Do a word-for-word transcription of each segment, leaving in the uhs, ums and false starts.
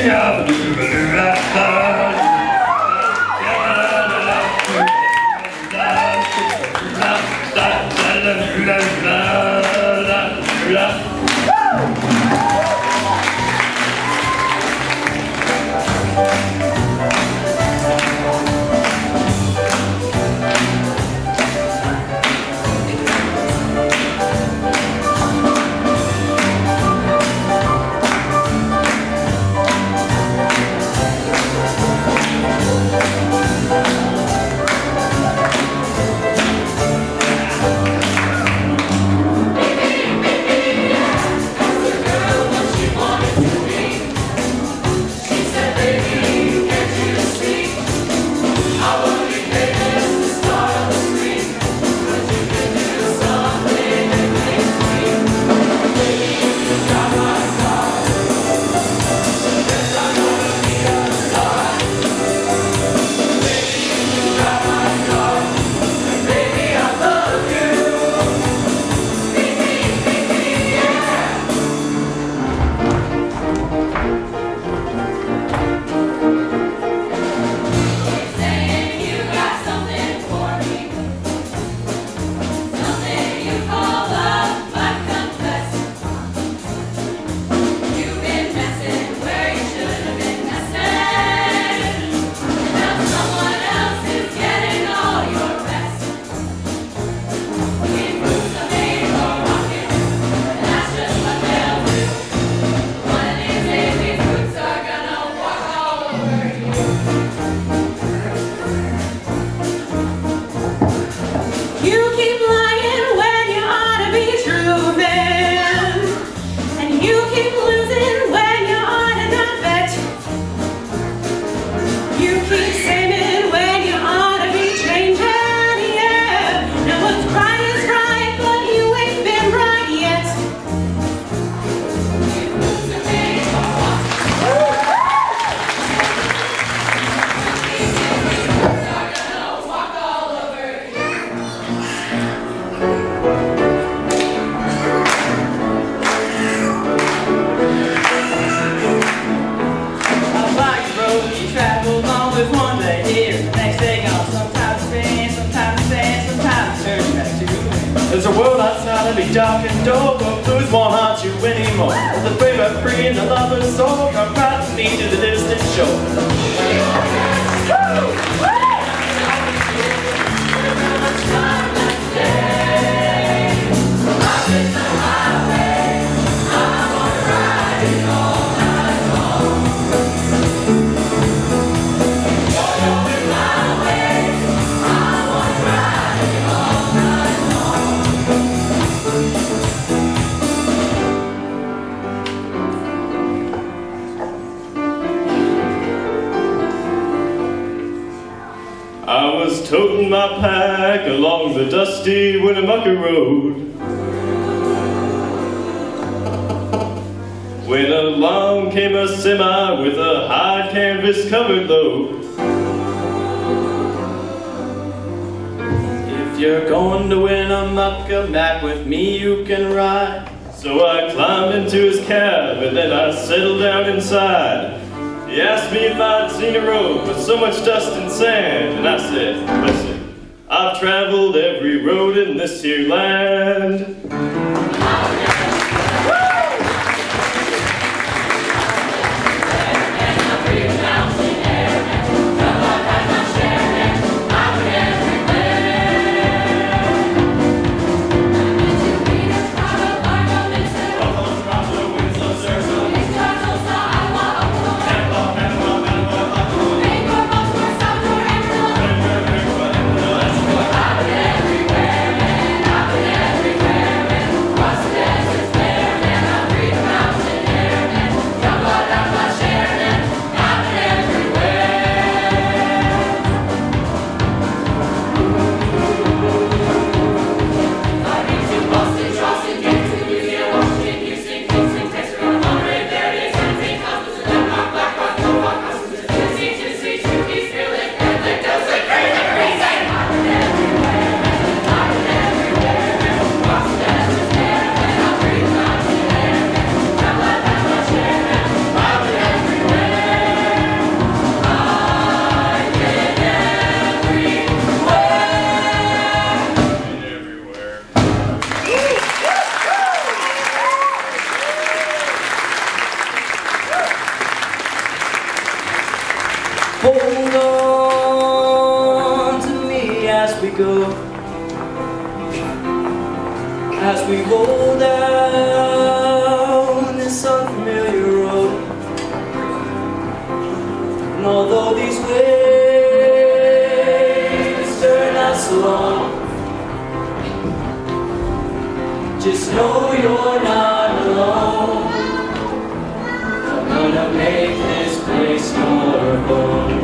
There's a world outside of me dark and dull, but blues won't haunt you anymore. The brave are free and the lover's soul come right to me to the distant shore. I was toting my pack along the dusty Winnemucca Road when along came a semi with a high canvas covered load. If you're going to Winnemucca, Mac, with me you can ride. So I climbed into his cab and then I settled down inside. He asked me if I'd seen a road with so much dust and sand, and I said, listen, I've traveled every road in this here land. Everywhere and I've been everywhere and crossed it. we roll down this unfamiliar road. And although these waves turn us along, just know you're not alone. I'm gonna make this place your home.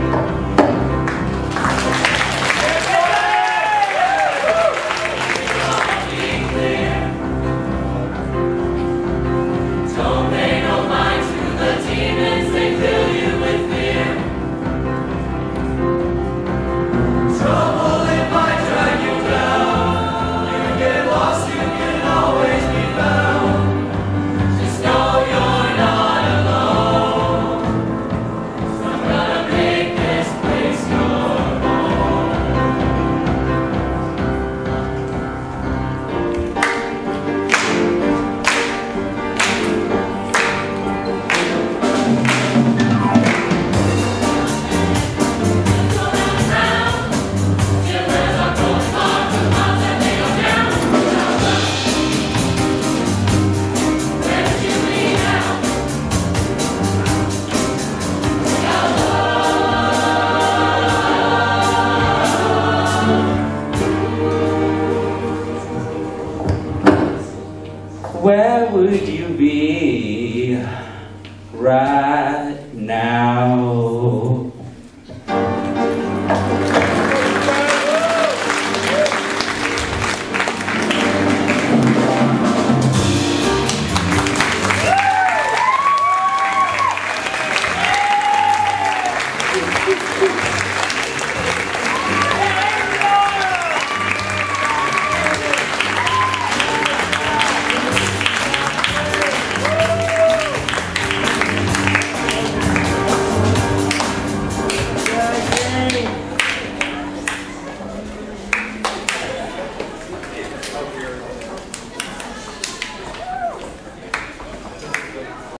Where would you be right now?